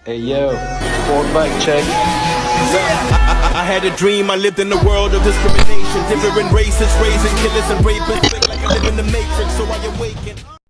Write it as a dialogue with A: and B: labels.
A: Hey yo, fall back check.
B: I had a dream, I lived in a world of discrimination. Different races, raising killers and rapists. Fake like I live in the Matrix, so I awaken.